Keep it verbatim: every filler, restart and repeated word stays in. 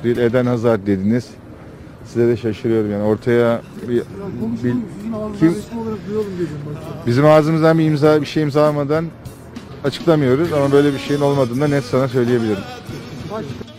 çok değil. Eden Hazard dediniz. Size de şaşırıyorum yani ortaya bir, bir kim bizim ağzımızdan bir imza bir şey imzalamadan açıklamıyoruz ama böyle bir şeyin olmadığını da net sana söyleyebilirim.